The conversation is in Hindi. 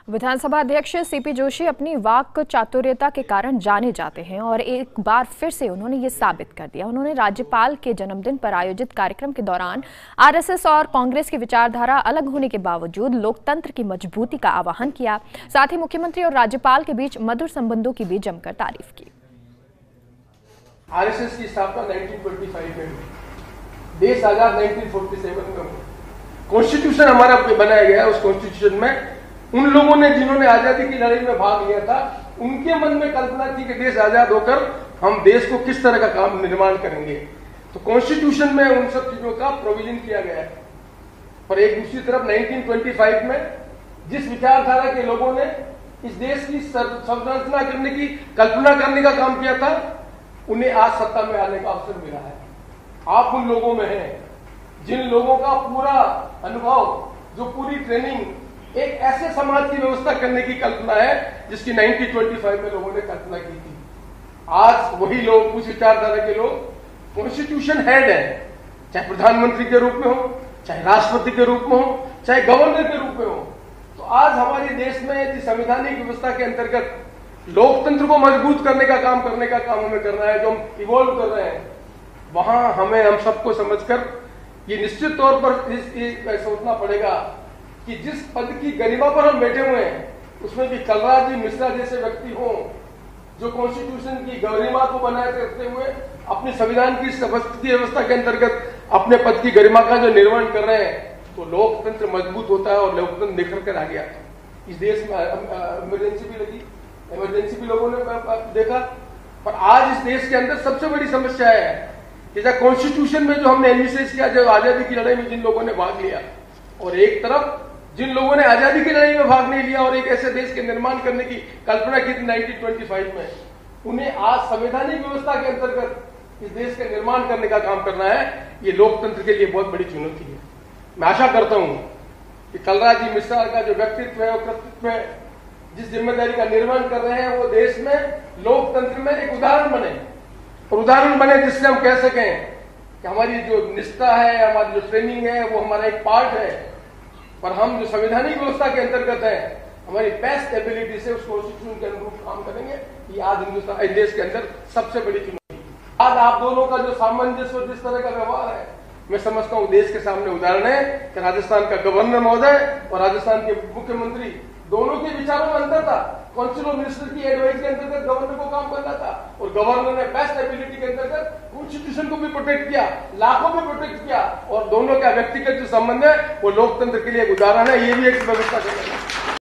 विधानसभा अध्यक्ष सीपी जोशी अपनी वाक चातुर्यता के कारण जाने जाते हैं और एक बार फिर से उन्होंने ये साबित कर दिया। उन्होंने राज्यपाल के जन्मदिन पर आयोजित कार्यक्रम के दौरान आरएसएस और कांग्रेस की विचारधारा अलग होने के बावजूद लोकतंत्र की मजबूती का आह्वान किया। साथ ही मुख्यमंत्री और राज्यपाल के बीच मधुर संबंधों की भी जमकर तारीफ की। आरएसएस की स्थापना 1925 में, देश आजाद 1947 में। कॉन्स्टिट्यूशन हमारा बनाया गया, उस कॉन्स्टिट्यूशन में उन लोगों ने जिन्होंने आजादी की लड़ाई में भाग लिया था, उनके मन में कल्पना थी कि देश आजाद होकर हम देश को किस तरह का काम निर्माण करेंगे। तो कॉन्स्टिट्यूशन में उन सब चीजों का प्रोविजन किया गया है। पर एक दूसरी तरफ 1925 में जिस विचारधारा के लोगों ने इस देश की संरचना करने की कल्पना करने का काम किया था, उन्हें आज सत्ता में आने का अवसर मिला है। आप उन लोगों में हैं जिन लोगों का पूरा अनुभव, जो पूरी ट्रेनिंग एक ऐसे समाज की व्यवस्था करने की कल्पना है जिसकी 1925 में लोगों ने कल्पना की थी। आज वही लोग, उस विचारधारा के लोग कॉन्स्टिट्यूशन हेड है, चाहे प्रधानमंत्री के रूप में हो, चाहे राष्ट्रपति के रूप में हो, चाहे गवर्नर के रूप में हो। तो आज हमारे देश में जिस संवैधानिक व्यवस्था के अंतर्गत लोकतंत्र को मजबूत करने का काम हमें करना है, जो हम इवॉल्व कर रहे हैं, वहां हमें हम सबको समझकर ये निश्चित तौर पर सोचना पड़ेगा कि जिस पद की गरिमा पर हम बैठे हुए हैं, उसमें भी कलराज जी मिश्रा जैसे व्यक्ति हों, जो कॉन्स्टिट्यूशन की गरिमा को बनाए रखते हुए अपनी संविधान की व्यवस्था के अंतर्गत अपने पद की गरिमा का जो निर्वहन कर रहे हैं, तो लोकतंत्र मजबूत होता है और लोकतंत्र निखर कर आ गया। इस देश में इमरजेंसी भी लगी, इमरजेंसी भी लोगों ने देखा, पर आज इस देश के अंदर सबसे बड़ी समस्या है कि जब कॉन्स्टिट्यूशन में जो हमने एनविशेष किया, जो आजादी की लड़ाई में जिन लोगों ने भाग लिया, और एक तरफ जिन लोगों ने आजादी की लड़ाई में भाग नहीं लिया और एक ऐसे देश के निर्माण करने की कल्पना की थी 1925 में, उन्हें आज संवैधानिक व्यवस्था के अंतर्गत इस देश के निर्माण करने का काम करना है। ये लोकतंत्र के लिए बहुत बड़ी चुनौती है। मैं आशा करता हूं कि कलराज जी मिश्रा का जो व्यक्तित्व है और कृतित्व है, जिस जिम्मेदारी का निर्वहन कर रहे हैं, वो देश में लोकतंत्र में एक उदाहरण बने, और उदाहरण बने जिससे हम कह सकें कि हमारी जो निष्ठा है, हमारी जो ट्रेनिंग है, वो हमारा एक पार्ट है, पर हम जो संवैधानिक व्यवस्था के अंतर्गत है, हमारी बेस्ट एबिलिटी से उस कॉन्स्टिट्यूशन के अनुरूप काम करेंगे। ये आज हिंदुस्तान, देश के अंदर सबसे बड़ी चुनौती। आज आप दोनों का जो सामंजस्य, जिस तरह का व्यवहार है, मैं समझता हूं देश के सामने उदाहरण है कि राजस्थान का गवर्नर महोदय और राजस्थान के मुख्यमंत्री दोनों के विचारों में अंतर था। काउंसिल ऑफ मिनिस्टर की एडवाइस के अंतर्गत गवर्नर को काम करना था, और गवर्नर ने बेस्ट एबिलिटी के अंतर्गत कॉन्स्टिट्यूशन को भी प्रोटेक्ट किया, लाखों को प्रोटेक्ट किया, और दोनों का व्यक्तिगत जो संबंध है वो लोकतंत्र के लिए एक उदाहरण है। ये भी एक व्यवस्था करना है।